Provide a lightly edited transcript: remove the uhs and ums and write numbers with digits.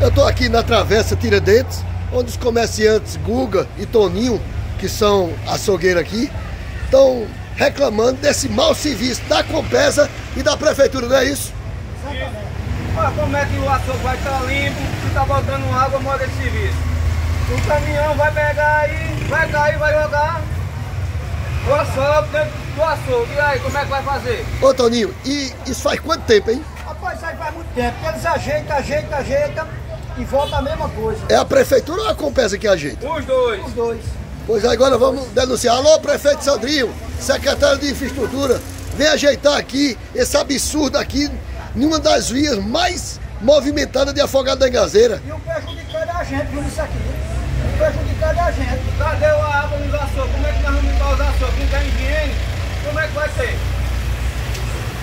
Eu estou aqui na Travessa Tiradentes, onde os comerciantes Guga e Toninho, que são açougueiros aqui, estão reclamando desse mau serviço da Compesa e da Prefeitura, não é isso? Olha como é que o açougue vai estar limpo, se está botando água, morre esse serviço. O caminhão vai pegar aí, vai cair, vai jogar o açougue dentro do açougue. E aí, como é que vai fazer? Ô Toninho, e isso faz quanto tempo, hein? Rapaz, isso aí faz muito tempo, porque eles ajeitam e volta a mesma coisa. É a Prefeitura ou a Compesa que ajeita? Os dois. Os dois. Pois agora vamos denunciar. Alô, prefeito Sandrinho, secretário de Infraestrutura, vem ajeitar aqui esse absurdo aqui, numa das vias mais movimentadas de Afogado da Engazeira. E o prejudicado é a gente, viu isso aqui? O prejudicado é a gente. Cadê a água nos açougues? Como é que nós vamos limpar os açougues? Não tem higiene? Como é que vai ser?